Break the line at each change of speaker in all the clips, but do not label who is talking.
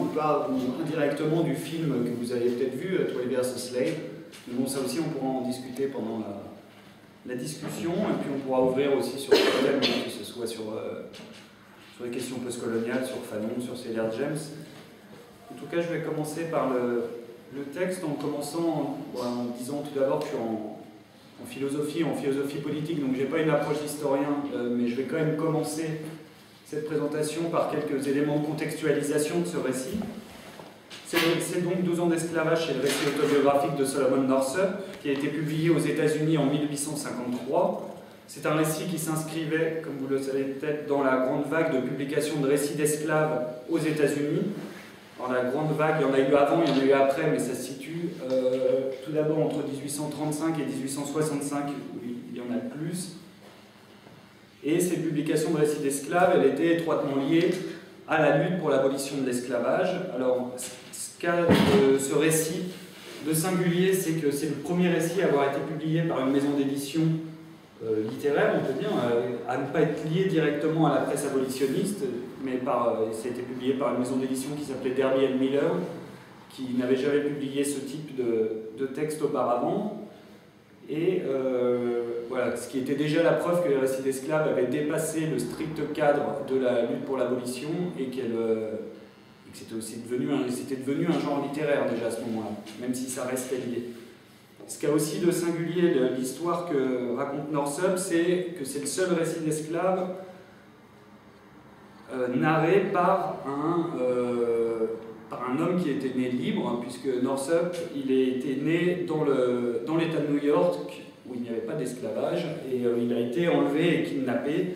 parle indirectement du film que vous avez peut-être vu, 12 vs. Slave. Mais bon, ça aussi, on pourra en discuter pendant la discussion, et puis on pourra ouvrir aussi sur ce thème, que ce soit sur les questions postcoloniales, sur Fanon, sur Célia James. En tout cas, je vais commencer par le texte, en commençant en disant tout d'abord que je suis en philosophie politique, donc j'ai pas une approche d'historien, mais je vais quand même commencer cette présentation par quelques éléments de contextualisation de ce récit. C'est donc 12 ans d'esclavage, c'est le récit autobiographique de Solomon Northup, qui a été publié aux États-Unis en 1853. C'est un récit qui s'inscrivait, comme vous le savez peut-être, dans la grande vague de publication de récits d'esclaves aux États-Unis. Dans la grande vague, il y en a eu avant, il y en a eu après, mais ça se situe tout d'abord entre 1835 et 1865, où il y en a plus. Et ces publications de récits d'esclaves, elles étaient étroitement liées à la lutte pour l'abolition de l'esclavage. Alors, ce qu'a ce récit de singulier, c'est que c'est le premier récit à avoir été publié par une maison d'édition littéraire, on peut dire, à ne pas être lié directement à la presse abolitionniste, mais ça a été publié par une maison d'édition qui s'appelait Derby & Miller, qui n'avait jamais publié ce type de texte auparavant. Et voilà, ce qui était déjà la preuve que les récits d'esclaves avaient dépassé le strict cadre de la lutte pour l'abolition et que c'était aussi devenu un genre littéraire déjà à ce moment-là, même si ça restait lié. Ce qu'il y a aussi de singulier de l'histoire que raconte Northup, c'est que c'est le seul récit d'esclaves narré par un homme qui était né libre, hein, puisque Northup, il était né dans l'État de New York, où il n'y avait pas d'esclavage, et il a été enlevé et kidnappé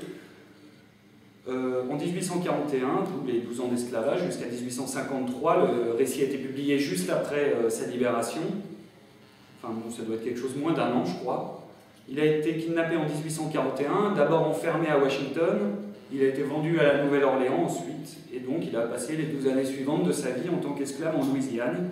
en 1841, tous les 12 ans d'esclavage, jusqu'à 1853. Le récit a été publié juste après sa libération. Enfin, bon, ça doit être quelque chose moins d'un an, je crois. Il a été kidnappé en 1841, d'abord enfermé à Washington. Il a été vendu à la Nouvelle-Orléans ensuite, et donc il a passé les 12 années suivantes de sa vie en tant qu'esclave en Louisiane.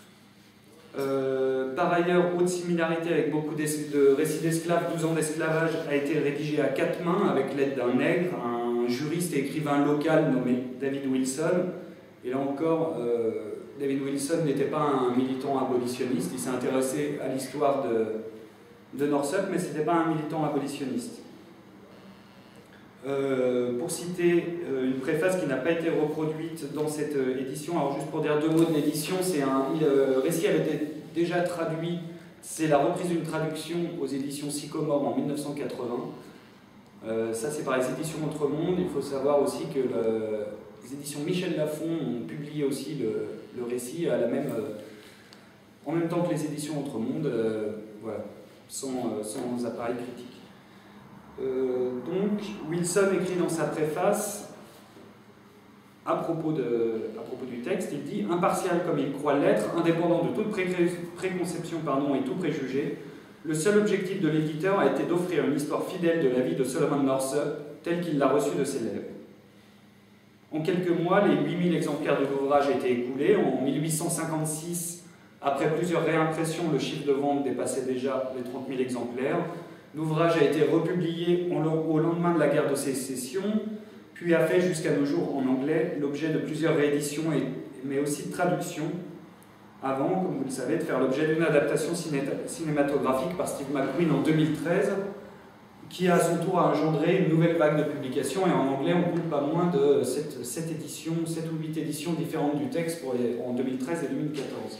Par ailleurs, autre similarité avec beaucoup de récits d'esclaves, 12 ans d'esclavage a été rédigé à 4 mains avec l'aide d'un nègre, un juriste et écrivain local nommé David Wilson. Et là encore, David Wilson n'était pas un militant abolitionniste, il s'est intéressé à l'histoire de Northup, mais ce n'était pas un militant abolitionniste. Pour citer une préface qui n'a pas été reproduite dans cette édition, alors juste pour dire 2 mots de l'édition, le récit avait été déjà traduit, c'est la reprise d'une traduction aux éditions Sycomore en 1980. Ça c'est par les éditions Autre-Monde. Il faut savoir aussi que les éditions Michel Lafon ont publié aussi le récit en même temps que les éditions Autre-Monde, voilà, sans appareil critique. Donc, Wilson écrit dans sa préface, à propos du texte, il dit « Impartial comme il croit l'être, indépendant de toute préconception et tout préjugé, le seul objectif de l'éditeur a été d'offrir une histoire fidèle de la vie de Solomon Northup, telle qu'il l'a reçue de ses lèvres. En quelques mois, les 8000 exemplaires de l'ouvrage étaient écoulés. En 1856, après plusieurs réimpressions, le chiffre de vente dépassait déjà les 30 000 exemplaires. L'ouvrage a été republié au lendemain de la guerre de sécession, puis a fait jusqu'à nos jours en anglais l'objet de plusieurs rééditions, mais aussi de traductions, avant, comme vous le savez, de faire l'objet d'une adaptation cinématographique par Steve McQueen en 2013, qui à son tour a engendré une nouvelle vague de publications, et en anglais on compte pas moins de 7 ou 8 éditions différentes du texte en 2013 et 2014.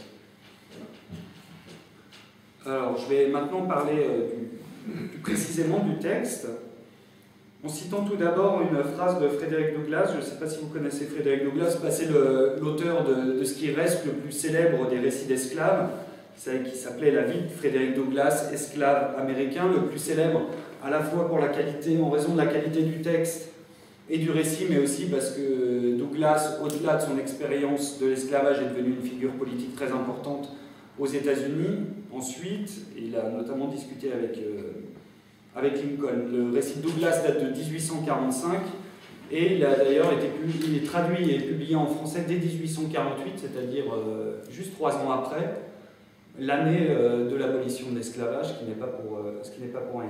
Alors je vais maintenant parler plus précisément du texte, en citant tout d'abord une phrase de Frederick Douglass. Je ne sais pas si vous connaissez Frederick Douglass, c'est l'auteur de ce qui reste le plus célèbre des récits d'esclaves, qui s'appelait La vie de Frederick Douglass, esclave américain, le plus célèbre à la fois pour la qualité, en raison de la qualité du texte et du récit, mais aussi parce que Douglass, au-delà de son expérience de l'esclavage, est devenu une figure politique très importante aux États-Unis. Ensuite, il a notamment discuté avec Lincoln. Le récit de Douglass date de 1845 et il a d'ailleurs il est traduit et publié en français dès 1848, c'est-à-dire juste 3 ans après l'année de l'abolition de l'esclavage, ce qui n'est pas pour rien.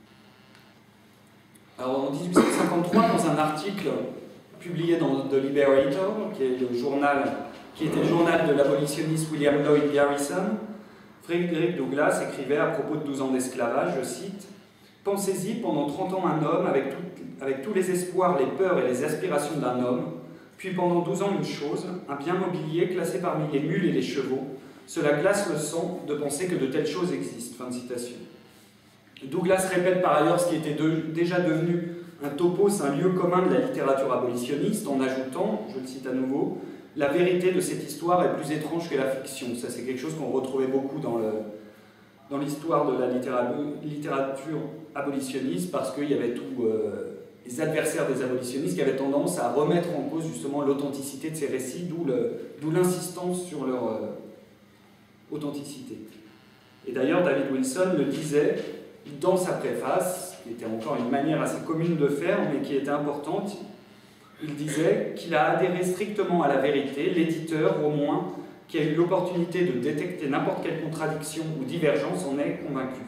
Alors en 1853, dans un article publié dans The Liberator, qui est le journal qui était le journal de l'abolitionniste William Lloyd Garrison, Frederick Douglass écrivait à propos de 12 ans d'esclavage, je cite, « Pensez-y, pendant 30 ans un homme, avec tous les espoirs, les peurs et les aspirations d'un homme, puis pendant 12 ans une chose, un bien mobilier classé parmi les mules et les chevaux, cela glace le sang de penser que de telles choses existent. » Fin de citation. Douglass répète par ailleurs ce qui était déjà devenu un topos, un lieu commun de la littérature abolitionniste, en ajoutant, je le cite à nouveau, « La vérité de cette histoire est plus étrange que la fiction ». Ça, c'est quelque chose qu'on retrouvait beaucoup dans l'histoire de la littérature abolitionniste, parce qu'il y avait tous les adversaires des abolitionnistes qui avaient tendance à remettre en cause justement l'authenticité de ces récits, d'où l'insistance sur leur authenticité. Et d'ailleurs, David Wilson le disait dans sa préface, qui était encore une manière assez commune de faire, mais qui était importante. Il disait qu'il a adhéré strictement à la vérité, l'éditeur au moins, qui a eu l'opportunité de détecter n'importe quelle contradiction ou divergence en est convaincu.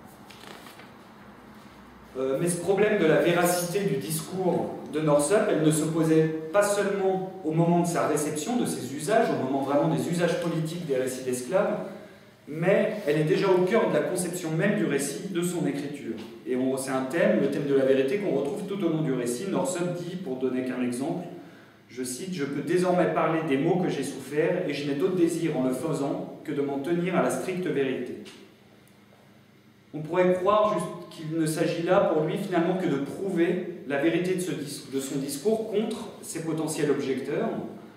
Mais ce problème de la véracité du discours de Northup, elle ne se posait pas seulement au moment de sa réception, de ses usages, au moment vraiment des usages politiques des récits d'esclaves, mais elle est déjà au cœur de la conception même du récit, de son écriture. Et c'est un thème, le thème de la vérité, qu'on retrouve tout au long du récit. Northup dit, pour donner qu'un exemple, je cite, « Je peux désormais parler des maux que j'ai soufferts, et je n'ai d'autre désir en le faisant que de m'en tenir à la stricte vérité. » On pourrait croire qu'il ne s'agit là pour lui finalement que de prouver la vérité de son discours contre ses potentiels objecteurs.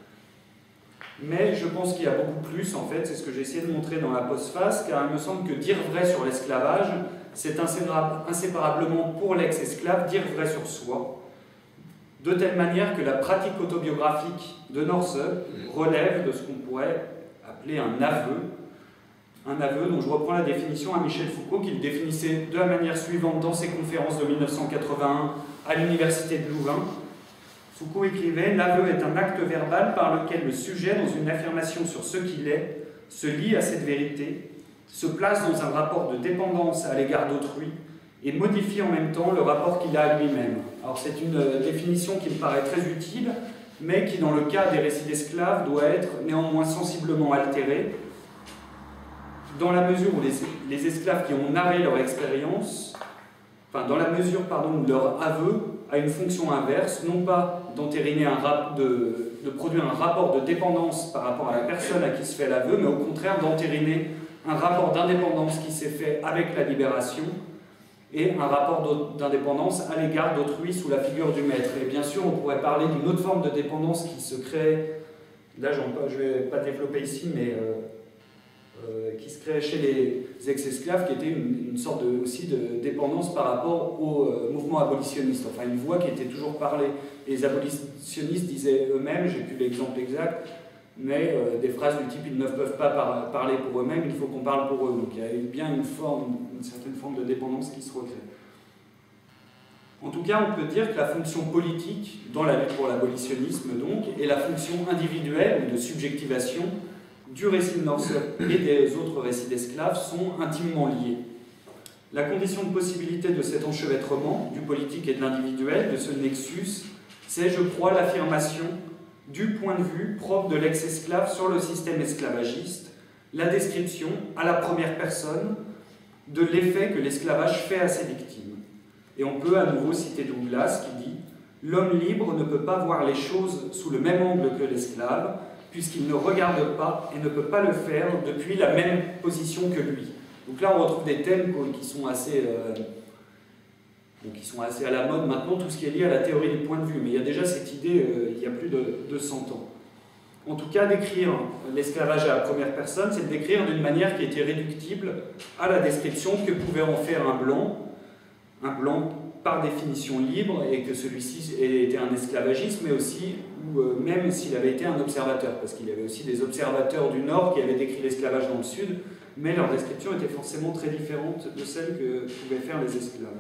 Mais je pense qu'il y a beaucoup plus, en fait, c'est ce que j'ai essayé de montrer dans la postface, car il me semble que dire vrai sur l'esclavage, c'est inséparablement pour l'ex-esclave dire vrai sur soi, de telle manière que la pratique autobiographique de Northup relève de ce qu'on pourrait appeler un aveu dont je reprends la définition à Michel Foucault, qui le définissait de la manière suivante dans ses conférences de 1981 à l'université de Louvain. Foucault écrivait « L'aveu est un acte verbal par lequel le sujet, dans une affirmation sur ce qu'il est, se lie à cette vérité, se place dans un rapport de dépendance à l'égard d'autrui et modifie en même temps le rapport qu'il a à lui-même. » Alors c'est une définition qui me paraît très utile, mais qui, dans le cas des récits d'esclaves, doit être néanmoins sensiblement altérée, dans la mesure où les esclaves qui ont narré leur expérience, dans la mesure, où leur aveu a une fonction inverse, non pas d'entériner de produire un rapport de dépendance par rapport à la personne à qui se fait l'aveu, mais au contraire d'entériner un rapport d'indépendance qui s'est fait avec la libération et un rapport d'indépendance à l'égard d'autrui sous la figure du maître. Et bien sûr, on pourrait parler d'une autre forme de dépendance qui se crée, là je ne vais pas développer ici, mais qui se créait chez les ex-esclaves, qui était une sorte aussi de dépendance par rapport au mouvement abolitionniste, enfin une voix qui était toujours parlée. Et les abolitionnistes disaient eux-mêmes, j'ai plus l'exemple exact, mais des phrases du type « ils ne peuvent pas parler pour eux-mêmes, il faut qu'on parle pour eux ». Donc il y a bien une certaine forme de dépendance qui se recrée. En tout cas, on peut dire que la fonction politique, dans la lutte pour l'abolitionnisme donc, et la fonction individuelle ou de subjectivation du récit de Northup et des autres récits d'esclaves sont intimement liés. La condition de possibilité de cet enchevêtrement, du politique et de l'individuel, de ce nexus, c'est, je crois, l'affirmation du point de vue propre de l'ex-esclave sur le système esclavagiste, la description, à la première personne, de l'effet que l'esclavage fait à ses victimes. Et on peut à nouveau citer Douglass qui dit « L'homme libre ne peut pas voir les choses sous le même angle que l'esclave, puisqu'il ne regarde pas et ne peut pas le faire depuis la même position que lui. » Donc là, on retrouve des thèmes qui sont assez à la mode maintenant, tout ce qui est lié à la théorie du point de vue. Mais il y a déjà cette idée, il y a plus de 100 ans. En tout cas, décrire l'esclavage à la première personne, c'est le décrire d'une manière qui était réductible à la description que pouvait en faire un blanc par définition libre, et que celui-ci était un esclavagiste, mais aussi, ou même s'il avait été un observateur, parce qu'il y avait aussi des observateurs du Nord qui avaient décrit l'esclavage dans le Sud, mais leur description était forcément très différente de celle que pouvaient faire les esclaves.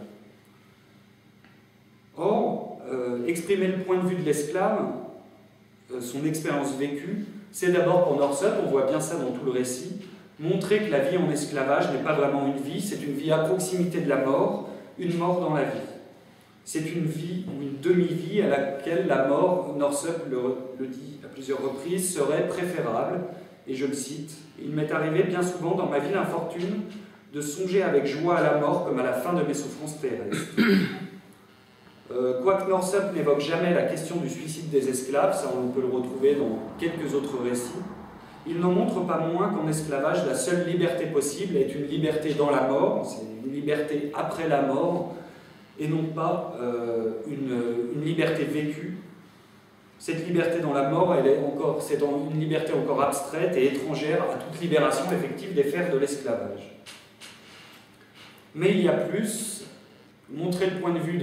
Or, exprimer le point de vue de l'esclave, son expérience vécue, c'est d'abord pour Northup, on voit bien ça dans tout le récit, montrer que la vie en esclavage n'est pas vraiment une vie, c'est une vie à proximité de la mort, une mort dans la vie. C'est une vie ou une demi-vie à laquelle la mort, Northup le dit à plusieurs reprises, serait préférable. Et je le cite, « Il m'est arrivé bien souvent dans ma vie l'infortune de songer avec joie à la mort comme à la fin de mes souffrances terrestres. » Quoique Northup n'évoque jamais la question du suicide des esclaves, ça on peut le retrouver dans quelques autres récits, il n'en montre pas moins qu'en esclavage, la seule liberté possible est une liberté dans la mort, c'est une liberté après la mort, et non pas une liberté vécue. Cette liberté dans la mort, c'est une liberté encore abstraite et étrangère à toute libération effective des fers de l'esclavage. Mais il y a plus, montrer le point de vue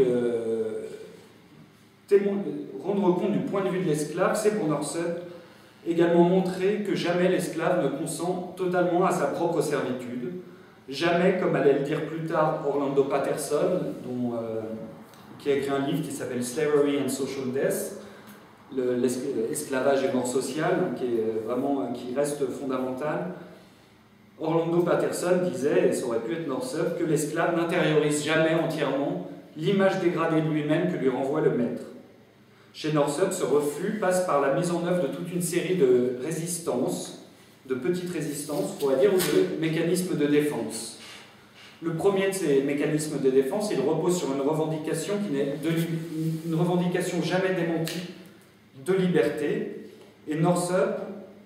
rendre compte du point de vue de l'esclave, c'est pour Northup également montrer que jamais l'esclave ne consent totalement à sa propre servitude. Jamais, comme allait le dire plus tard Orlando Patterson, qui a écrit un livre qui s'appelle Slavery and Social Death, l'esclavage et mort sociale, qui reste fondamental. Orlando Patterson disait, et ça aurait pu être Northup, que l'esclave n'intériorise jamais entièrement l'image dégradée de lui-même que lui renvoie le maître. Chez Northup, ce refus passe par la mise en œuvre de toute une série de résistances, de petites résistances, on pourrait dire, ou de mécanismes de défense. Le premier de ces mécanismes de défense, il repose sur une revendication une revendication jamais démentie de liberté, et Northup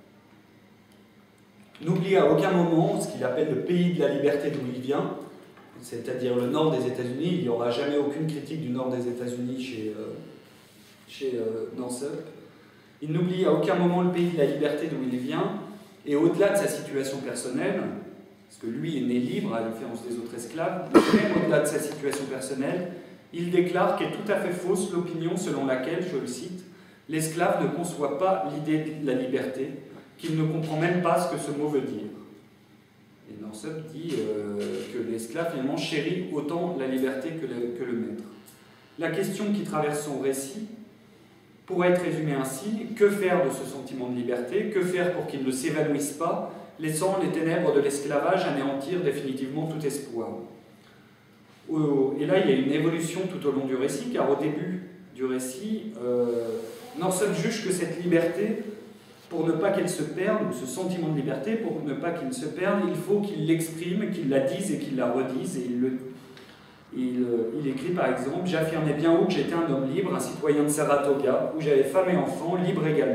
n'oublie à aucun moment ce qu'il appelle le pays de la liberté d'où il vient, c'est-à-dire le nord des États-Unis. Il n'y aura jamais aucune critique du nord des États-Unis chez Northup. Il n'oublie à aucun moment le pays de la liberté d'où il vient, et au-delà de sa situation personnelle, parce que lui est né libre, à la différence des autres esclaves, même au-delà de sa situation personnelle, il déclare qu'est tout à fait fausse l'opinion selon laquelle, je le cite, « l'esclave ne conçoit pas l'idée de la liberté, qu'il ne comprend même pas ce que ce mot veut dire. » Et Northup dit que l'esclave finalement chérit autant la liberté que le maître. La question qui traverse son récit pourrait être résumée ainsi: que faire de ce sentiment de liberté? Que faire pour qu'il ne s'évanouisse pas, laissant les ténèbres de l'esclavage anéantir définitivement tout espoir? Et là, il y a une évolution tout au long du récit, car au début du récit, Northup juge que cette liberté, pour ne pas qu'elle se perde, ou ce sentiment de liberté, pour ne pas qu'il se perde, il faut qu'il l'exprime, qu'il la dise et qu'il la redise. Et il écrit par exemple « J'affirmais bien haut que j'étais un homme libre, un citoyen de Saratoga, où j'avais femme et enfants, libre également. »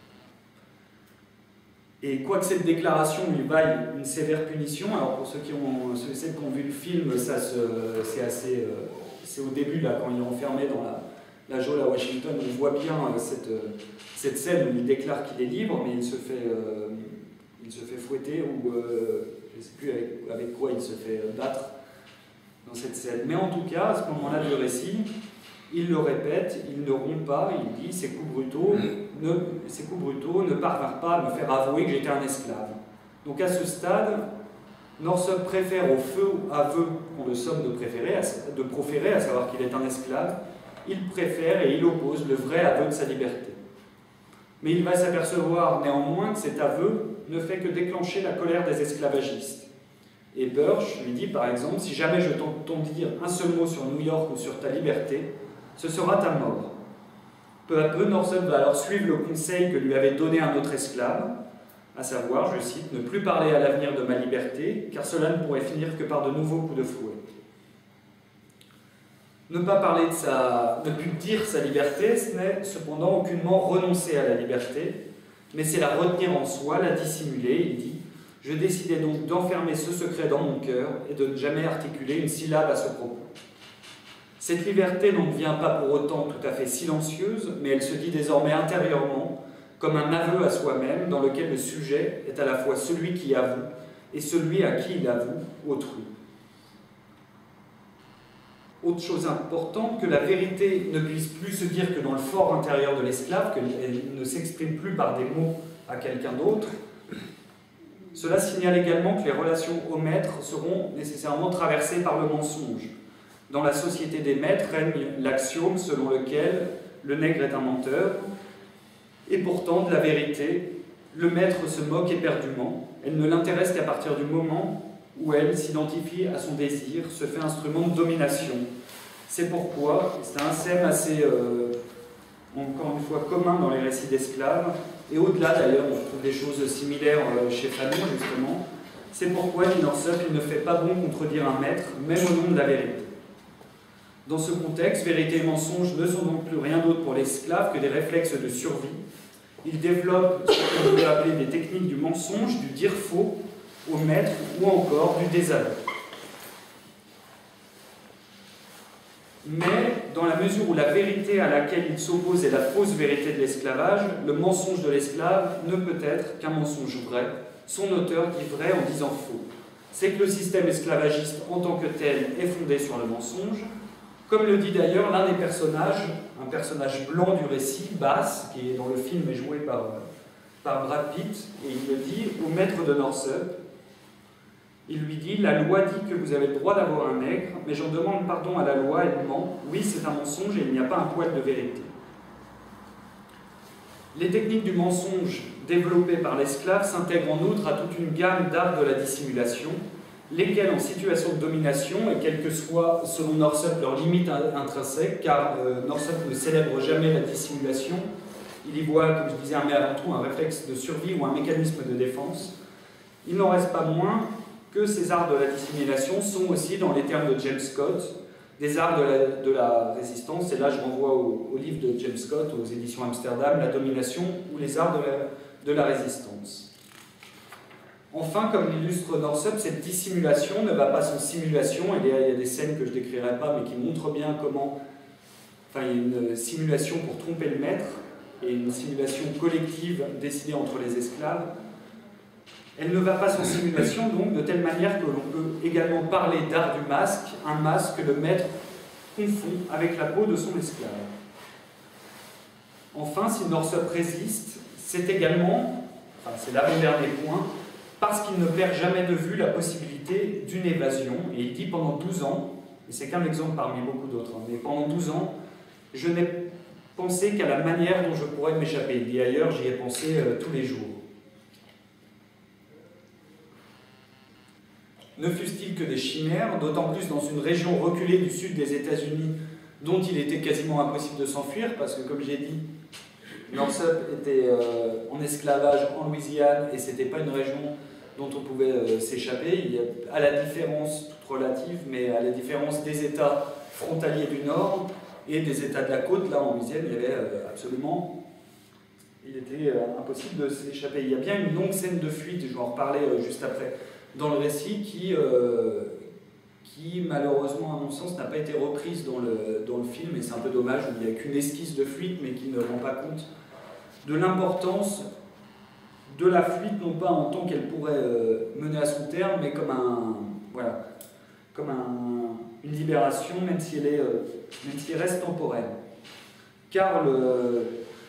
Et quoique cette déclaration lui vaille une sévère punition, alors pour ceux qui ont vu le film, c'est au début, là, quand il est enfermé dans la geôle à Washington, on voit bien cette scène où il déclare qu'il est libre, mais il se fait fouetter, ou je ne sais plus avec quoi il se fait battre dans cette scène. Mais en tout cas, à ce moment-là du récit, il le répète, il ne rompt pas, il dit ces coups brutaux ne parvinrent pas à me faire avouer que j'étais un esclave. Donc à ce stade, Northup préfère au feu aveu qu'on le somme de proférer, à savoir qu'il est un esclave, il préfère et il oppose le vrai aveu de sa liberté. Mais il va s'apercevoir néanmoins que cet aveu ne fait que déclencher la colère des esclavagistes. Et Burch lui dit par exemple « Si jamais je t'entends dire un seul mot sur New York ou sur ta liberté, ce sera ta mort. » Peu à peu, Northup va alors suivre le conseil que lui avait donné un autre esclave, à savoir, je cite, « Ne plus parler à l'avenir de ma liberté, car cela ne pourrait finir que par de nouveaux coups de fouet. » Ne plus dire sa liberté, ce n'est cependant aucunement renoncer à la liberté, mais c'est la retenir en soi, la dissimuler. Il dit « Je décidai donc d'enfermer ce secret dans mon cœur et de ne jamais articuler une syllabe à ce propos. » Cette liberté n'en devient pas pour autant tout à fait silencieuse, mais elle se dit désormais intérieurement, comme un aveu à soi-même, dans lequel le sujet est à la fois celui qui avoue et celui à qui il avoue, autrui. Autre chose importante, que la vérité ne puisse plus se dire que dans le fort intérieur de l'esclave, qu'elle ne s'exprime plus par des mots à quelqu'un d'autre. Cela signale également que les relations au maître seront nécessairement traversées par le mensonge. Dans la société des maîtres règne l'axiome selon lequel le nègre est un menteur, et pourtant de la vérité, le maître se moque éperdument. Elle ne l'intéresse qu'à partir du moment où elle s'identifie à son désir, se fait instrument de domination. C'est pourquoi, c'est un thème assez, encore une fois, commun dans les récits d'esclaves, et au-delà d'ailleurs, on trouve des choses similaires chez Fanon, justement. C'est pourquoi, dit Northup, il ne fait pas bon contredire un maître, même au nom de la vérité. Dans ce contexte, vérité et mensonge ne sont donc plus rien d'autre pour l'esclave que des réflexes de survie. Il développe ce qu'on pourrait appeler des techniques du mensonge, du dire faux au maître ou encore du désaveu. Mais dans la mesure où la vérité à laquelle il s'oppose est la fausse vérité de l'esclavage, le mensonge de l'esclave ne peut être qu'un mensonge vrai. Son auteur dit vrai en disant faux. C'est que le système esclavagiste en tant que tel est fondé sur le mensonge. Comme le dit d'ailleurs l'un des personnages, un personnage blanc du récit, Bass, qui est dans le film est joué par Brad Pitt, et il le dit au maître de Northup. Il lui dit « La loi dit que vous avez le droit d'avoir un nègre, mais j'en demande pardon à la loi, elle ment. Oui, c'est un mensonge et il n'y a pas un poil de vérité. » Les techniques du mensonge développées par l'esclave s'intègrent en outre à toute une gamme d'arts de la dissimulation, lesquels en situation de domination, et quelles que soient, selon Northup, leurs limites intrinsèques, car Northup ne célèbre jamais la dissimulation, il y voit, comme je disais, mais avant tout un réflexe de survie ou un mécanisme de défense. Il n'en reste pas moins que ces arts de la dissimulation sont aussi, dans les termes de James Scott, des arts de la résistance, et là je renvoie au livre de James Scott, aux éditions Amsterdam, La domination ou les arts de la résistance. Enfin, comme l'illustre Northup, cette dissimulation ne va pas sans simulation. Il y a des scènes que je ne décrirai pas, mais qui montrent bien comment... Enfin, il y a une simulation pour tromper le maître, et une simulation collective décidée entre les esclaves. Elle ne va pas sans simulation, donc, de telle manière que l'on peut également parler d'art du masque, un masque que le maître confond avec la peau de son esclave. Enfin, si Northup résiste, c'est également, enfin c'est l'avant-dernier point, parce qu'il ne perd jamais de vue la possibilité d'une évasion, et il dit pendant 12 ans, et c'est qu'un exemple parmi beaucoup d'autres, mais pendant 12 ans, je n'ai pensé qu'à la manière dont je pourrais m'échapper. Il dit ailleurs, j'y ai pensé tous les jours. Ne fût-il que des chimères, d'autant plus dans une région reculée du sud des États-Unis dont il était quasiment impossible de s'enfuir, parce que comme j'ai dit, Northup était en esclavage en Louisiane et c'était pas une région dont on pouvait s'échapper. Il y a, à la différence, toute relative, mais à la différence des États frontaliers du Nord et des États de la côte, là en Louisiane, il y avait absolument... Il était impossible de s'échapper. Il y a bien une longue scène de fuite, je vais en reparler juste après, dans le récit qui malheureusement, à mon sens, n'a pas été reprise dans le film, et c'est un peu dommage, il n'y a qu'une esquisse de fuite, mais qui ne rend pas compte de l'importance de la fuite, non pas en tant qu'elle pourrait mener à son terme, mais comme une libération, même si elle reste temporaire. Car le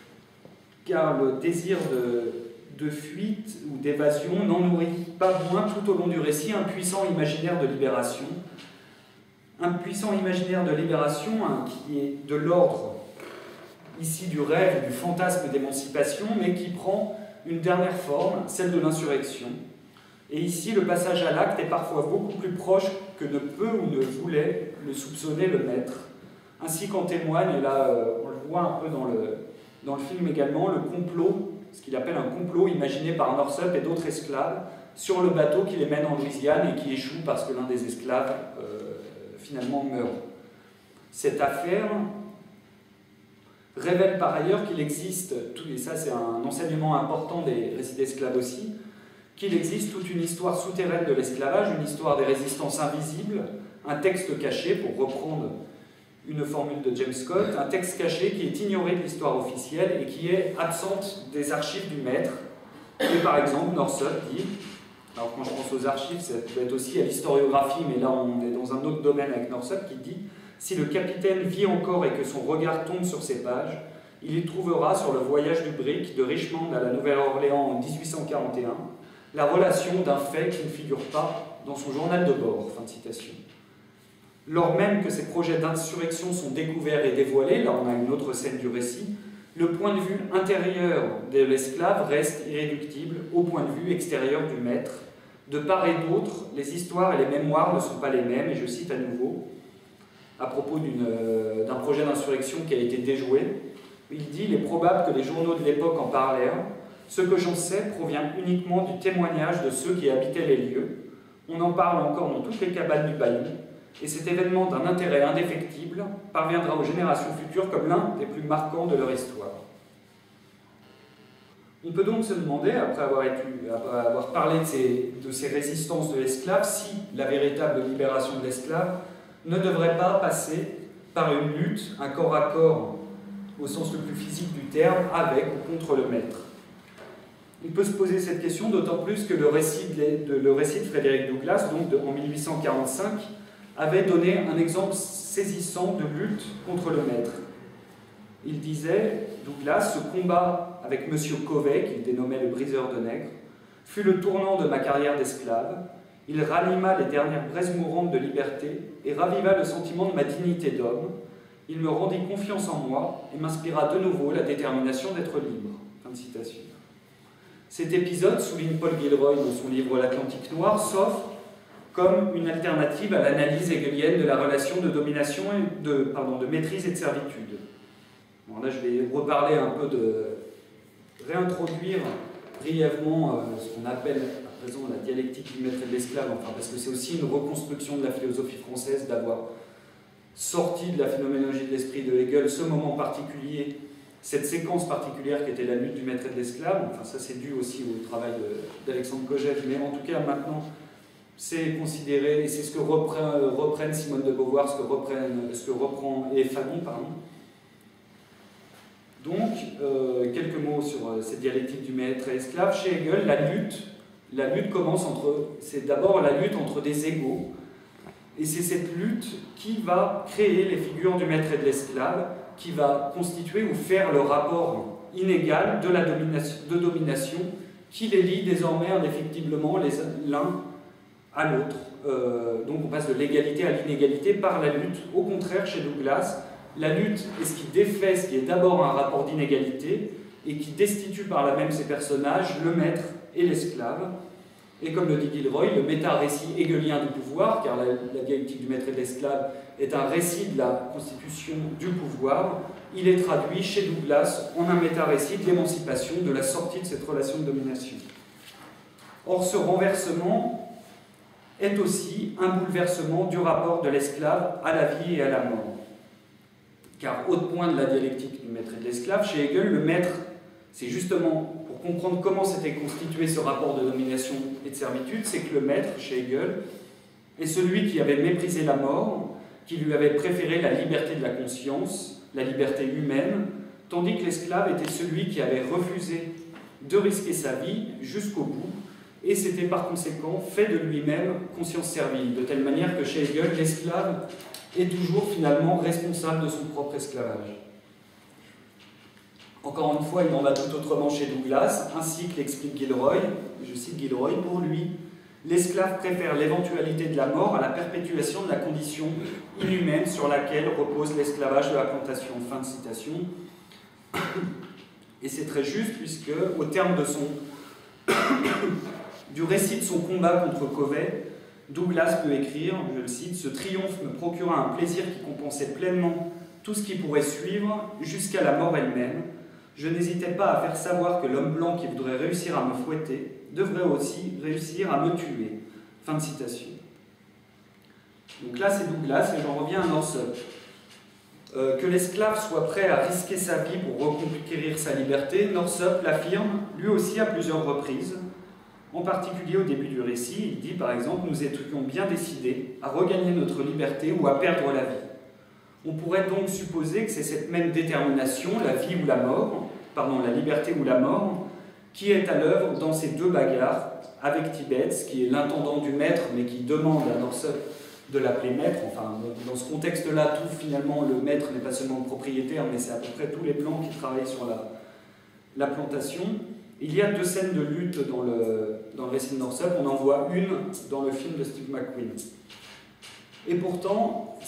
désir de fuite ou d'évasion n'en nourrit pas moins tout au long du récit un puissant imaginaire de libération. Un puissant imaginaire de libération qui est de l'ordre ici du rêve, du fantasme d'émancipation, mais qui prend une dernière forme, celle de l'insurrection. Et ici, le passage à l'acte est parfois beaucoup plus proche que ne peut ou ne voulait le soupçonner le maître. Ainsi qu'en témoigne, et là on le voit un peu dans le film également, le complot, ce qu'il appelle un complot imaginé par Northup et d'autres esclaves sur le bateau qui les mène en Louisiane et qui échoue parce que l'un des esclaves finalement meurt. Cette affaire révèle par ailleurs qu'il existe, et ça c'est un enseignement important des récits d'esclaves aussi, qu'il existe toute une histoire souterraine de l'esclavage, une histoire des résistances invisibles, un texte caché, pour reprendre une formule de James Scott, un texte caché qui est ignoré de l'histoire officielle et qui est absente des archives du maître. Et par exemple, Northup dit, alors quand je pense aux archives, ça peut être aussi à l'historiographie, mais là on est dans un autre domaine avec Northup, qui dit « Si le capitaine vit encore et que son regard tombe sur ces pages, il y trouvera sur le voyage du brick de Richmond à la Nouvelle-Orléans en 1841 la relation d'un fait qui ne figure pas dans son journal de bord. » Fin de citation. Lors même que ces projets d'insurrection sont découverts et dévoilés, là on a une autre scène du récit, le point de vue intérieur de l'esclave reste irréductible au point de vue extérieur du maître. De part et d'autre, les histoires et les mémoires ne sont pas les mêmes, et je cite à nouveau, à propos d'un projet d'insurrection qui a été déjoué. Il dit « Il est probable que les journaux de l'époque en parlèrent. Ce que j'en sais provient uniquement du témoignage de ceux qui habitaient les lieux. On en parle encore dans toutes les cabanes du Bayou, et cet événement d'un intérêt indéfectible parviendra aux générations futures comme l'un des plus marquants de leur histoire. » On peut donc se demander, après avoir parlé de ces résistances de l'esclave, si la véritable libération de l'esclave ne devrait pas passer par une lutte, un corps à corps, au sens le plus physique du terme, avec ou contre le maître. On peut se poser cette question d'autant plus que le récit de Frédéric Douglass, donc en 1845, avait donné un exemple saisissant de lutte contre le maître. Il disait, Douglass, ce combat avec M. Covey, qu'il dénommait le briseur de nègres, fut le tournant de ma carrière d'esclave. Il ranima les dernières braises mourantes de liberté et raviva le sentiment de ma dignité d'homme. Il me rendit confiance en moi et m'inspira de nouveau la détermination d'être libre. » Fin de citation. Cet épisode, souligne Paul Gilroy dans son livre L'Atlantique noir, s'offre comme une alternative à l'analyse hegelienne de la relation de domination et de maîtrise et de servitude. Bon, là, je vais reparler un peu réintroduire brièvement ce qu'on appelle à présent la dialectique du maître et de l'esclave, enfin, parce que c'est aussi une reconstruction de la philosophie française d'avoir sorti de la phénoménologie de l'esprit de Hegel ce moment particulier, cette séquence particulière qui était la lutte du maître et de l'esclave. Enfin, ça c'est dû aussi au travail d'Alexandre Kojève, mais en tout cas maintenant c'est considéré, et c'est ce que reprennent Simone de Beauvoir, ce que reprend et Fanon, pardon. Donc, quelques mots sur cette dialectique du maître et l'esclave. Chez Hegel, la lutte commence c'est d'abord la lutte entre des égaux, et c'est cette lutte qui va créer les figures du maître et de l'esclave, qui va constituer ou faire le rapport inégal de domination qui les lie désormais indéfectiblement l'un à l'autre. Donc on passe de l'égalité à l'inégalité par la lutte. Au contraire, chez Douglass, la lutte est ce qui défait ce qui est d'abord un rapport d'inégalité et qui destitue par là même ces personnages, le maître et l'esclave. Et comme le dit Gilroy, le méta-récit hegelien du pouvoir, car la dialectique du maître et de l'esclave est un récit de la constitution du pouvoir, il est traduit chez Douglass en un méta-récit de l'émancipation, de la sortie de cette relation de domination. Or, ce renversement est aussi un bouleversement du rapport de l'esclave à la vie et à la mort. Car, autre point de la dialectique du maître et de l'esclave, chez Hegel, le maître, c'est justement pour comprendre comment s'était constitué ce rapport de domination et de servitude, c'est que le maître, chez Hegel, est celui qui avait méprisé la mort, qui lui avait préféré la liberté de la conscience, la liberté humaine, tandis que l'esclave était celui qui avait refusé de risquer sa vie jusqu'au bout, et s'était par conséquent fait de lui-même conscience servile, de telle manière que chez Hegel, l'esclave est toujours finalement responsable de son propre esclavage. Encore une fois, il en va tout autrement chez Douglass, ainsi que l'explique Gilroy. Je cite Gilroy, pour lui, l'esclave préfère l'éventualité de la mort à la perpétuation de la condition inhumaine sur laquelle repose l'esclavage de la plantation. Fin de citation. Et c'est très juste, puisque au terme du récit de son combat contre Covey, Douglass peut écrire, je le cite, « Ce triomphe me procura un plaisir qui compensait pleinement tout ce qui pourrait suivre jusqu'à la mort elle-même. Je n'hésitais pas à faire savoir que l'homme blanc qui voudrait réussir à me fouetter devrait aussi réussir à me tuer. » Fin de citation. Donc là, c'est Douglass, et j'en reviens à Northup. Que l'esclave soit prêt à risquer sa vie pour reconquérir sa liberté, Northup l'affirme, lui aussi à plusieurs reprises. En particulier au début du récit, il dit par exemple « Nous étions bien décidés à regagner notre liberté ou à perdre la vie. » On pourrait donc supposer que c'est cette même détermination, la vie ou la mort, la liberté ou la mort, qui est à l'œuvre dans ces deux bagarres avec Tibbets, qui est l'intendant du maître, mais qui demande à Northup de l'appeler maître. Enfin, dans ce contexte-là, finalement, le maître n'est pas seulement le propriétaire, mais c'est à peu près tous les blancs qui travaillent sur la plantation. Il y a deux scènes de lutte dans le récit de Northup. On en voit une dans le film de Steve McQueen. Et pourtant,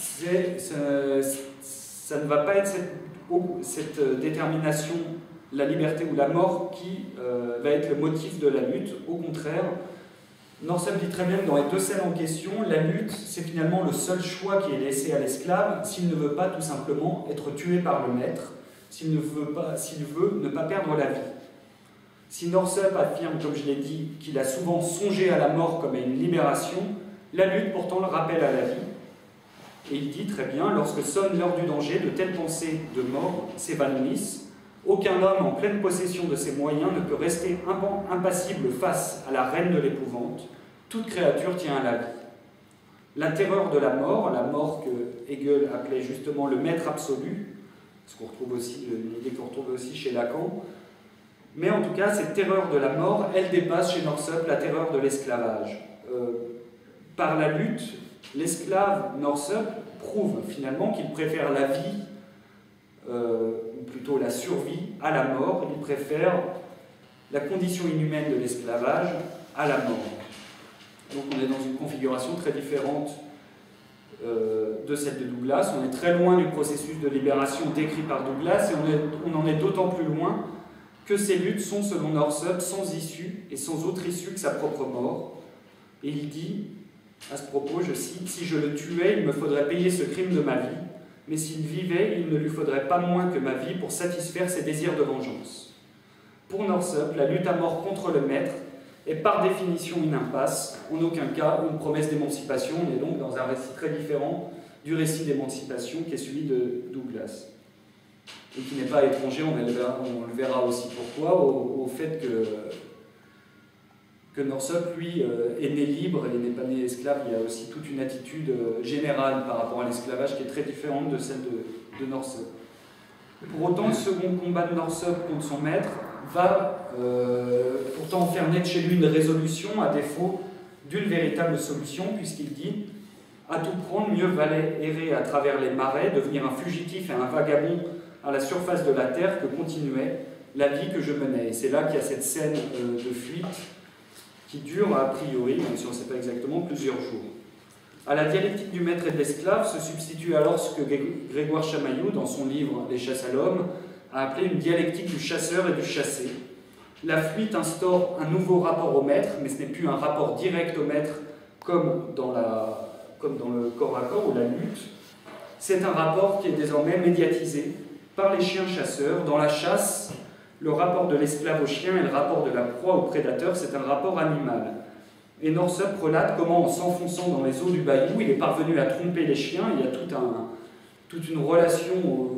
ça ne va pas être cette détermination, la liberté ou la mort, qui va être le motif de la lutte. Au contraire, Norsup dit très bien que dans les deux scènes en question, la lutte, c'est finalement le seul choix qui est laissé à l'esclave s'il ne veut pas tout simplement être tué par le maître, s'il veut ne pas perdre la vie. Si Norsup affirme, comme je l'ai dit, qu'il a souvent songé à la mort comme à une libération, la lutte pourtant le rappelle à la vie. Et il dit très bien, lorsque sonne l'heure du danger, de telles pensées de mort s'évanouissent. Aucun homme en pleine possession de ses moyens ne peut rester impassible face à la reine de l'épouvante. Toute créature tient à la vie. La terreur de la mort que Hegel appelait justement le maître absolu, ce qu'on retrouve aussi, une idée qu'on retrouve aussi chez Lacan. Mais en tout cas, cette terreur de la mort, elle dépasse chez Norsup la terreur de l'esclavage. Par la lutte, l'esclave Norsup prouve finalement qu'il préfère la vie, ou plutôt la survie, à la mort. Il préfère la condition inhumaine de l'esclavage à la mort. Donc on est dans une configuration très différente de celle de Douglas. On est très loin du processus de libération décrit par Douglas, et on en est d'autant plus loin que ces luttes sont, selon Norsup, sans issue et sans autre issue que sa propre mort. Et il dit, à ce propos, je cite, « Si je le tuais, il me faudrait payer ce crime de ma vie, mais s'il vivait, il ne lui faudrait pas moins que ma vie pour satisfaire ses désirs de vengeance. » Pour Norsup, la lutte à mort contre le maître est par définition une impasse, en aucun cas une promesse d'émancipation. On est donc dans un récit très différent du récit d'émancipation qui est celui de Douglas. Et qui n'est pas étranger, on le verra aussi pourquoi, au fait que Norsup, lui, est né libre et n'est pas né esclave. Il y a aussi toute une attitude générale par rapport à l'esclavage qui est très différente de celle de Norsup. Pour autant, le second combat de Norsup contre son maître va pourtant faire naître chez lui une résolution à défaut d'une véritable solution, puisqu'il dit « À tout prendre, mieux valait errer à travers les marais, devenir un fugitif et un vagabond à la surface de la terre que continuait la vie que je menais. » Et c'est là qu'il y a cette scène de fuite qui dure a priori, même si on ne sait pas exactement, plusieurs jours. À la dialectique du maître et de l'esclave se substitue alors ce que Grégoire Chamaillou, dans son livre « Les chasses à l'homme », a appelé une dialectique du chasseur et du chassé. La fuite instaure un nouveau rapport au maître, mais ce n'est plus un rapport direct au maître comme dans le corps à corps ou la lutte. C'est un rapport qui est désormais médiatisé par les chiens chasseurs. Dans la chasse, le rapport de l'esclave au chien et le rapport de la proie au prédateur, c'est un rapport animal. Et Norsup relate comment, en s'enfonçant dans les eaux du bayou, il est parvenu à tromper les chiens. Il y a toute une relation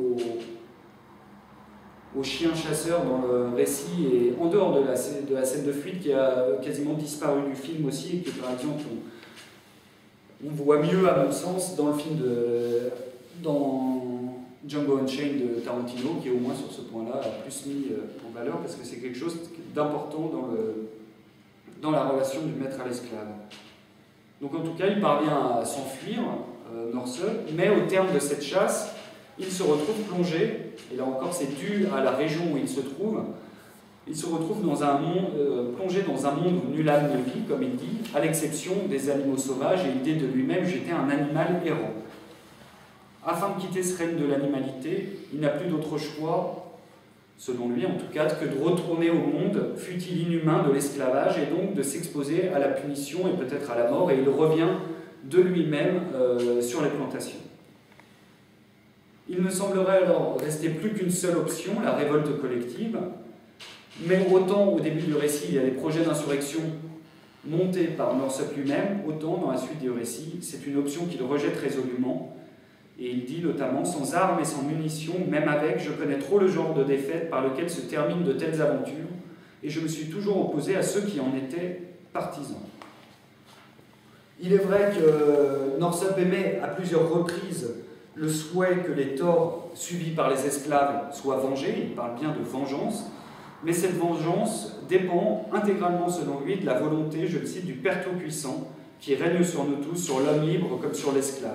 au chien chasseur dans le récit, et en dehors de la scène de fuite qui a quasiment disparu du film aussi, et que par exemple on voit mieux, à mon sens, dans le film dans Django Unchained de Tarantino, qui au moins sur ce point-là a plus mis en valeur, parce que c'est quelque chose d'important dans la relation du maître à l'esclave. Donc en tout cas, il parvient à s'enfuir, Norsup, mais au terme de cette chasse, il se retrouve plongé, et là encore c'est dû à la région où il se retrouve dans un monde, plongé dans un monde où nul âme ne vit, comme il dit, à l'exception des animaux sauvages, et il dit de lui-même « j'étais un animal errant ». Afin de quitter ce règne de l'animalité, il n'a plus d'autre choix, selon lui en tout cas, que de retourner au monde, fût-il inhumain, de l'esclavage, et donc de s'exposer à la punition et peut-être à la mort, et il revient de lui-même sur les plantations. Il ne semblerait alors rester plus qu'une seule option, la révolte collective, mais autant au début du récit il y a des projets d'insurrection montés par Norsup lui-même, autant dans la suite du récit c'est une option qu'il rejette résolument. Et il dit notamment « Sans armes et sans munitions, même avec, je connais trop le genre de défaite par lequel se terminent de telles aventures, et je me suis toujours opposé à ceux qui en étaient partisans. » Il est vrai que Norsup émet à plusieurs reprises le souhait que les torts subis par les esclaves soient vengés, il parle bien de vengeance, mais cette vengeance dépend intégralement, selon lui, de la volonté, je le cite, du Père Tout-Puissant, qui règne sur nous tous, sur l'homme libre comme sur l'esclave.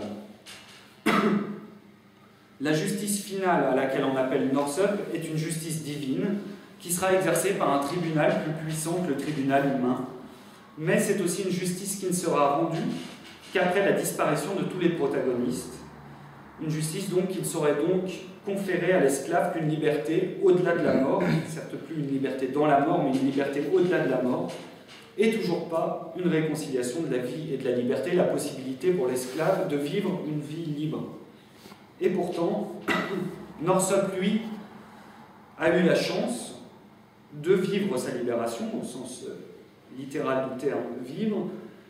La justice finale à laquelle on appelle Norsup est une justice divine qui sera exercée par un tribunal plus puissant que le tribunal humain. Mais c'est aussi une justice qui ne sera rendue qu'après la disparition de tous les protagonistes. Une justice donc qui ne saurait donc conférer à l'esclave qu'une liberté au-delà de la mort, certes plus une liberté dans la mort, mais une liberté au-delà de la mort, et toujours pas une réconciliation de la vie et de la liberté, la possibilité pour l'esclave de vivre une vie libre. Et pourtant, Northup, lui, a eu la chance de vivre sa libération, au sens littéral du terme, vivre,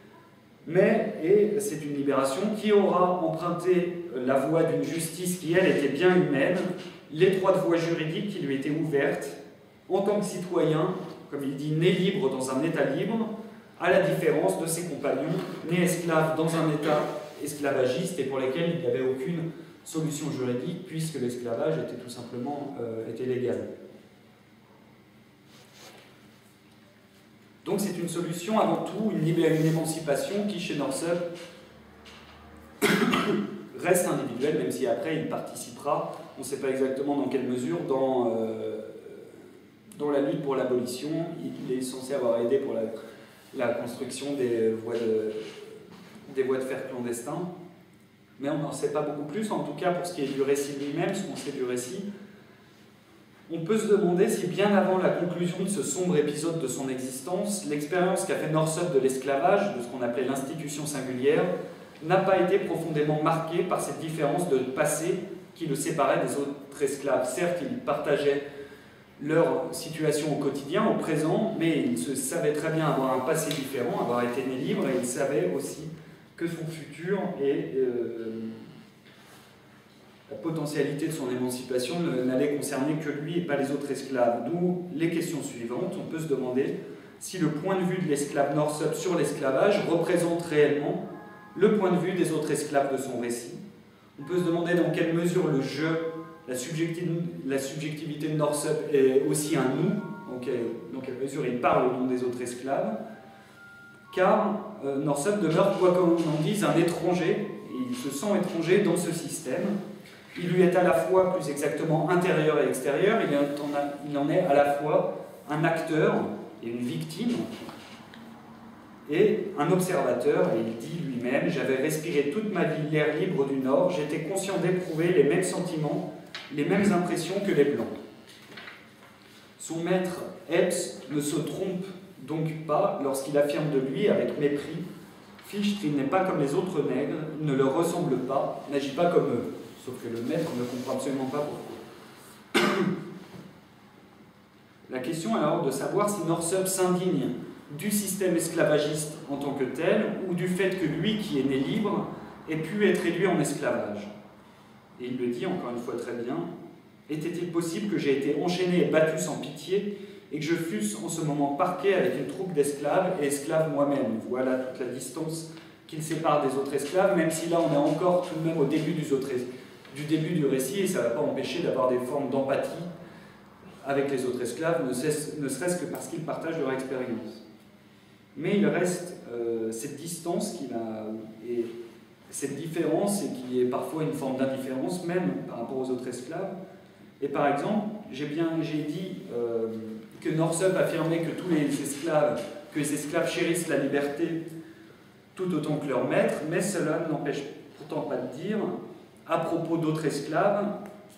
et c'est une libération qui aura emprunté la voie d'une justice qui, elle, était bien humaine, l'étroite voie juridique qui lui était ouverte, en tant que citoyen, comme il dit, né libre dans un État libre, à la différence de ses compagnons, nés esclaves dans un État esclavagiste et pour lesquels il n'y avait aucune solution juridique, puisque l'esclavage était tout simplement légal. Donc c'est une solution avant tout, une émancipation qui, chez Northup, reste individuelle, même si après il participera, on ne sait pas exactement dans quelle mesure, dans la lutte pour l'abolition. Il est censé avoir aidé pour la construction des voies de fer clandestins, mais on n'en sait pas beaucoup plus. En tout cas, pour ce qui est du récit lui-même, ce qu'on sait du récit, on peut se demander si bien avant la conclusion de ce sombre épisode de son existence, l'expérience qu'a fait Northup de l'esclavage, de ce qu'on appelait l'institution singulière, n'a pas été profondément marquée par cette différence de passé qui le séparait des autres esclaves. Certes, ils partageaient leur situation au quotidien, au présent, mais il se savait très bien avoir un passé différent, avoir été né libre, et il savait aussi que son futur et la potentialité de son émancipation n'allait concerner que lui et pas les autres esclaves. D'où les questions suivantes. On peut se demander si le point de vue de l'esclave Northup sur l'esclavage représente réellement le point de vue des autres esclaves de son récit. On peut se demander dans quelle mesure le jeu, la subjectivité de Northup est aussi un nous, dans quelle mesure il parle au nom des autres esclaves, car Northup demeure, quoi qu'on en dise, un étranger, et il se sent étranger dans ce système. Il lui est à la fois, plus exactement, intérieur et extérieur, il en est à la fois un acteur et une victime, et un observateur, et il dit lui-même « J'avais respiré toute ma vie l'air libre du Nord, j'étais conscient d'éprouver les mêmes sentiments, les mêmes impressions que les Blancs. » Son maître, Epps, ne se trompe donc pas lorsqu'il affirme de lui, avec mépris, « Fichte, il n'est pas comme les autres nègres, il ne leur ressemble pas, n'agit pas comme eux. » Sauf que le maître ne comprend absolument pas pourquoi. La question est alors de savoir si Northup s'indigne du système esclavagiste en tant que tel, ou du fait que lui, qui est né libre, ait pu être réduit en esclavage. Et il le dit encore une fois très bien, « Était-il possible que j'ai été enchaîné et battu sans pitié, et que je fusse en ce moment parqué avec une troupe d'esclaves et esclave moi-même ?» Voilà toute la distance qu'il sépare des autres esclaves, même si là on est encore tout de même au début du début du récit, et ça ne va pas empêcher d'avoir des formes d'empathie avec les autres esclaves, ne serait-ce que parce qu'ils partagent leur expérience. Mais il reste cette distance et cette différence, et qui est parfois une forme d'indifférence même par rapport aux autres esclaves. Et par exemple, j'ai dit que Northup affirmait que les esclaves chérissent la liberté tout autant que leur maître, mais cela n'empêche pourtant pas de dire, à propos d'autres esclaves,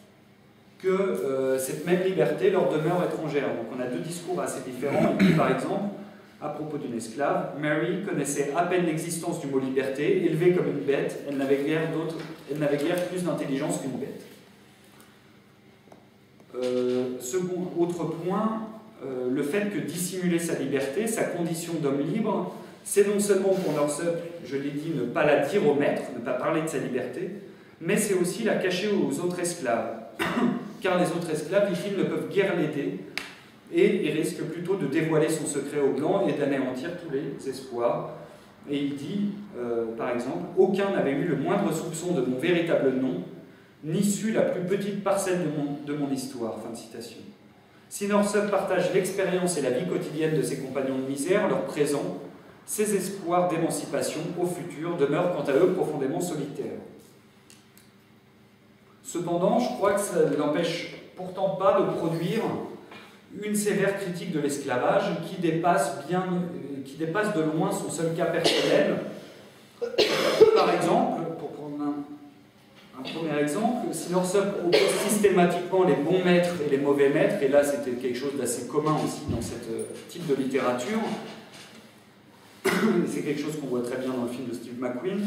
que cette même liberté leur demeure étrangère. Donc on a deux discours assez différents. Il dit par exemple, à propos d'une esclave, « Mary connaissait à peine l'existence du mot liberté, élevée comme une bête, elle n'avait guère plus d'intelligence qu'une bête. » Autre point, le fait que dissimuler sa liberté, sa condition d'homme libre, c'est non seulement pour Northup, je l'ai dit, ne pas la dire au maître, ne pas parler de sa liberté, mais c'est aussi la cacher aux autres esclaves. Car les autres esclaves, dit-il, ne peuvent guère l'aider, et il risque plutôt de dévoiler son secret aux Blancs et d'anéantir tous les espoirs. Et il dit, par exemple, « Aucun n'avait eu le moindre soupçon de mon véritable nom, ni su la plus petite parcelle de mon histoire. » Fin de citation. Si Northup partage l'expérience et la vie quotidienne de ses compagnons de misère, leur présent, ses espoirs d'émancipation au futur demeurent quant à eux profondément solitaires. Cependant, je crois que ça ne l'empêche pourtant pas de produire une sévère critique de l'esclavage qui dépasse de loin son seul cas personnel. Par exemple, pour prendre un premier exemple, si Northup oppose systématiquement les bons maîtres et les mauvais maîtres, et là c'était quelque chose d'assez commun aussi dans ce type de littérature, c'est quelque chose qu'on voit très bien dans le film de Steve McQueen.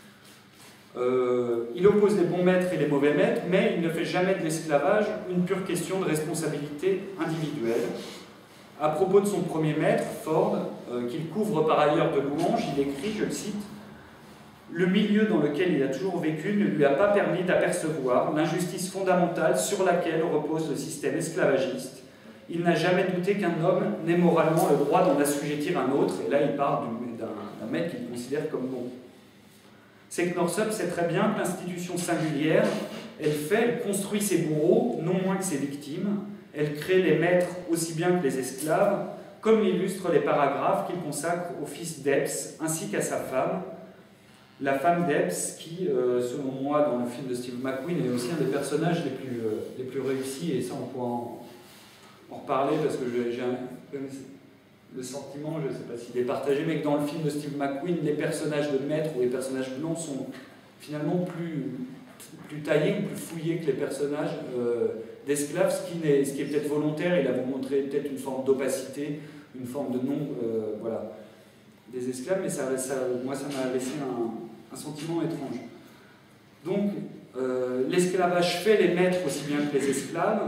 Il oppose les bons maîtres et les mauvais maîtres, mais il ne fait jamais de l'esclavage une pure question de responsabilité individuelle. À propos de son premier maître, Ford, qu'il couvre par ailleurs de louanges, il écrit, je le cite, « Le milieu dans lequel il a toujours vécu ne lui a pas permis d'apercevoir l'injustice fondamentale sur laquelle repose le système esclavagiste. Il n'a jamais douté qu'un homme n'ait moralement le droit d'en assujettir un autre. » Et là, il parle d'un maître qu'il considère comme bon. C'est que Northup sait très bien que l'institution singulière, elle construit ses bourreaux, non moins que ses victimes. Elle crée les maîtres aussi bien que les esclaves, comme l'illustrent les paragraphes qu'il consacre au fils d'Epps, ainsi qu'à sa femme, la femme d'Epps, qui, selon moi, dans le film de Steve McQueen, est aussi un des personnages les plus réussis, et ça on pourra en reparler, parce que j'ai le sentiment, je ne sais pas s'il est partagé, mais que dans le film de Steve McQueen, les personnages de maître ou les personnages blancs sont finalement plus taillés ou plus fouillés que les personnages d'esclaves, ce qui est peut-être volontaire. Il a montré peut-être une forme d'opacité, une forme de non voilà, des esclaves, mais moi ça m'a laissé un sentiment étrange. Donc l'esclavage fait les maîtres aussi bien que les esclaves,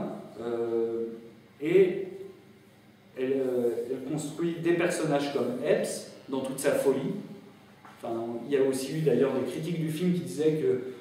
et elle construit des personnages comme Epps dans toute sa folie. Enfin, il y a aussi eu d'ailleurs des critiques du film qui disaient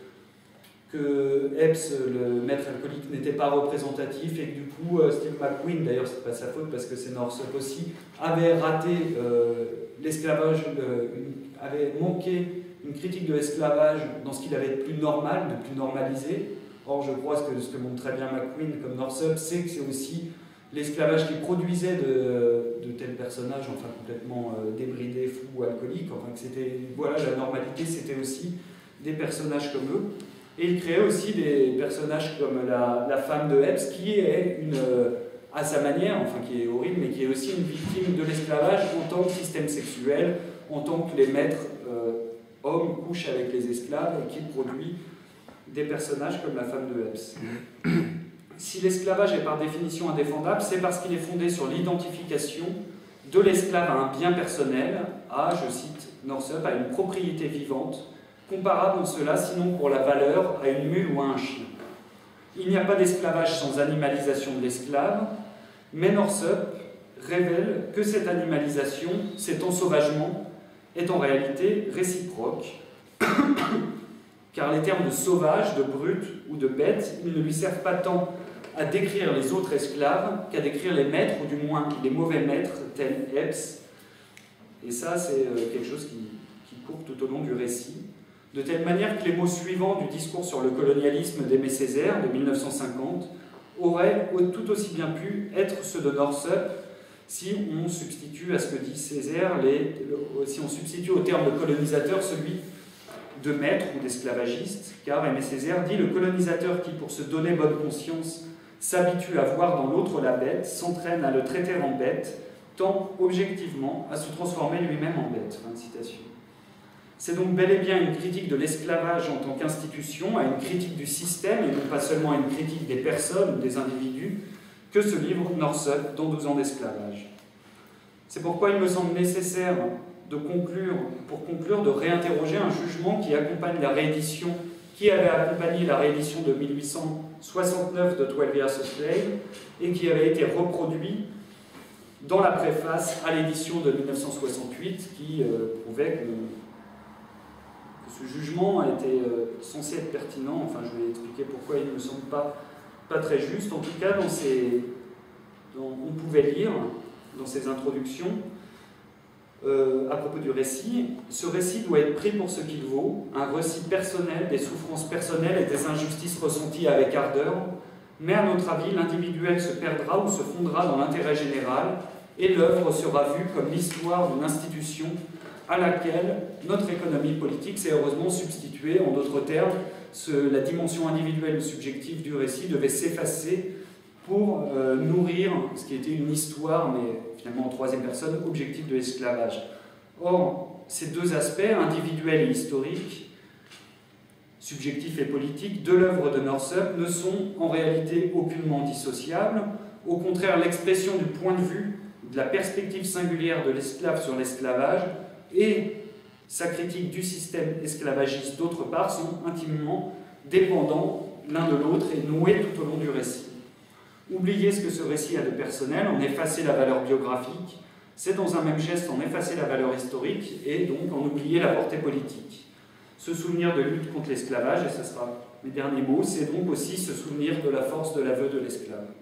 que Epps, le maître alcoolique, n'était pas représentatif, et que du coup Steve McQueen, d'ailleurs c'est pas sa faute parce que c'est Northup aussi, avait raté l'esclavage, avait manqué une critique de l'esclavage dans ce qu'il avait de plus normal, de plus normalisé. Or je crois ce que montre très bien McQueen comme Northup, c'est que c'est aussi l'esclavage qui produisait de tels personnages, enfin complètement débridés, fous, alcooliques, enfin que c'était, voilà, la normalité, c'était aussi des personnages comme eux. Et il créait aussi des personnages comme la femme de Epps, qui est à sa manière, enfin qui est horrible, mais qui est aussi une victime de l'esclavage en tant que système sexuel, en tant que les maîtres hommes couchent avec les esclaves, et qui produit des personnages comme la femme de Epps. Si l'esclavage est par définition indéfendable, c'est parce qu'il est fondé sur l'identification de l'esclave à un bien personnel, à, je cite Northup, à une propriété vivante, comparable en cela, sinon pour la valeur, à une mule ou à un chien. Il n'y a pas d'esclavage sans animalisation de l'esclave, mais Northup révèle que cette animalisation, cet ensauvagement, est en réalité réciproque, car les termes de sauvage, de brute ou de bête, ils ne lui servent pas tant à décrire les autres esclaves qu'à décrire les maîtres, ou du moins les mauvais maîtres, tels Epps. Et ça, c'est quelque chose qui court tout au long du récit. De telle manière que les mots suivants du discours sur le colonialisme d'Aimé Césaire, de 1950, auraient tout aussi bien pu être ceux de Northup si on substitue à ce que dit Césaire, si on substitue au terme de colonisateur celui de maître ou d'esclavagiste, car Aimé Césaire dit « Le colonisateur qui, pour se donner bonne conscience, s'habitue à voir dans l'autre la bête, s'entraîne à le traiter en bête, tend objectivement à se transformer lui-même en bête. » Fin de citation. C'est donc bel et bien une critique de l'esclavage en tant qu'institution, à une critique du système, et non pas seulement à une critique des personnes ou des individus, que se livre Northup dans 12 ans d'esclavage. C'est pourquoi il me semble nécessaire pour conclure, de réinterroger un jugement qui accompagne la réédition, qui avait accompagné la réédition de 1869 de 12 Years a Slave, et qui avait été reproduit dans la préface à l'édition de 1968, qui prouvait que ce jugement était censé être pertinent. Enfin, je vais expliquer pourquoi il ne me semble pas très juste. En tout cas, on pouvait lire dans ces introductions, à propos du récit, ce récit doit être pris pour ce qu'il vaut, un récit personnel des souffrances personnelles et des injustices ressenties avec ardeur, mais à notre avis, l'individuel se perdra ou se fondra dans l'intérêt général, et l'œuvre sera vue comme l'histoire d'une institution à laquelle notre économie politique s'est heureusement substituée. En d'autres termes, la dimension individuelle ou subjective du récit devait s'effacer pour nourrir ce qui était une histoire, mais finalement en troisième personne, objective de l'esclavage. Or, ces deux aspects, individuel et historique, subjectif et politique, de l'œuvre de Northup ne sont en réalité aucunement dissociables. Au contraire, l'expression du point de vue, de la perspective singulière de l'esclave sur l'esclavage et sa critique du système esclavagiste d'autre part sont intimement dépendants l'un de l'autre et noués tout au long du récit. Oublier ce que ce récit a de personnel, en effacer la valeur biographique, c'est dans un même geste en effacer la valeur historique et donc en oublier la portée politique. Se souvenir de lutte contre l'esclavage, et ce sera mes derniers mots, c'est donc aussi se souvenir de la force de l'aveu de l'esclave.